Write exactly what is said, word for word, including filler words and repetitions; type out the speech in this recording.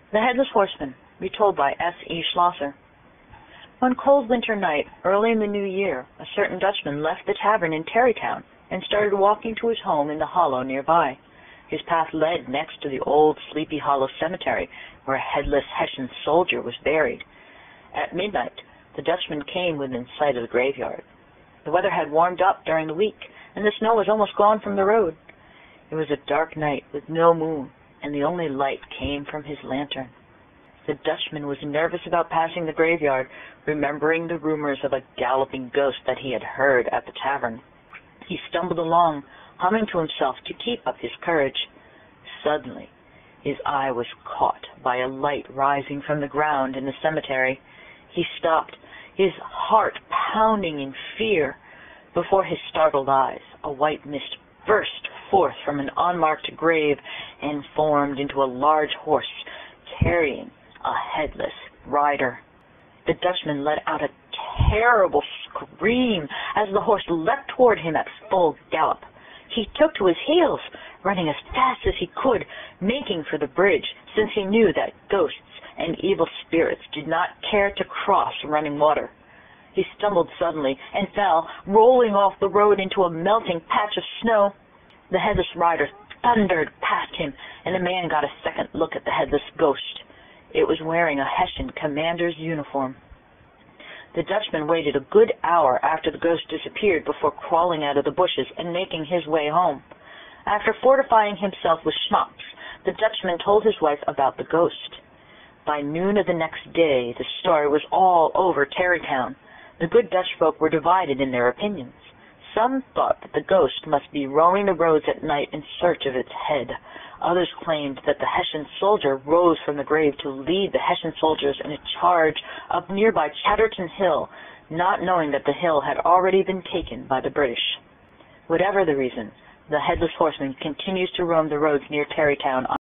The Headless Horseman, retold by S E Schlosser. One cold winter night, early in the new year, a certain Dutchman left the tavern in Tarrytown and started walking to his home in the hollow nearby. His path led next to the old Sleepy Hollow cemetery, where a headless Hessian soldier was buried. At midnight, the Dutchman came within sight of the graveyard. The weather had warmed up during the week, and the snow was almost gone from the road. It was a dark night with no moon, and the only light came from his lantern. The Dutchman was nervous about passing the graveyard, remembering the rumors of a galloping ghost that he had heard at the tavern. He stumbled along, humming to himself to keep up his courage. Suddenly, his eye was caught by a light rising from the ground in the cemetery. He stopped, his heart pounding in fear. Before his startled eyes, a white mist burst forth from an unmarked grave and formed into a large horse carrying a headless rider. The Dutchman let out a terrible scream as the horse leapt toward him at full gallop. He took to his heels, running as fast as he could, making for the bridge, since he knew that ghosts and evil spirits did not care to cross running water. He stumbled suddenly and fell, rolling off the road into a melting patch of snow. The headless rider thundered past him, and the man got a second look at the headless ghost. It was wearing a Hessian commander's uniform. The Dutchman waited a good hour after the ghost disappeared before crawling out of the bushes and making his way home. After fortifying himself with schnapps, the Dutchman told his wife about the ghost. By noon of the next day, the story was all over Tarrytown. The good Dutch folk were divided in their opinions. Some thought that the ghost must be roaming the roads at night in search of its head. Others claimed that the Hessian soldier rose from the grave to lead the Hessian soldiers in a charge up nearby Chatterton Hill, not knowing that the hill had already been taken by the British. Whatever the reason, the Headless Horseman continues to roam the roads near Tarrytown